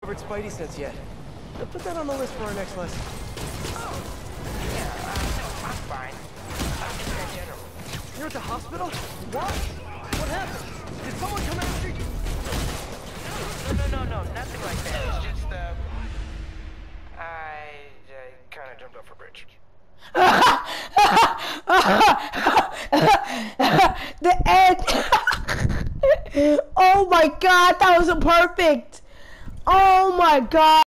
Covered Spidey sense yet. I'll put that on the list for our next lesson. Oh, yeah, no, I'm fine. I'm just in general. You're at the hospital? What? What happened? Did someone come after you? No, nothing like that. It's just, I kind of jumped off a bridge. The end. Oh my god, that was perfect. Oh my god.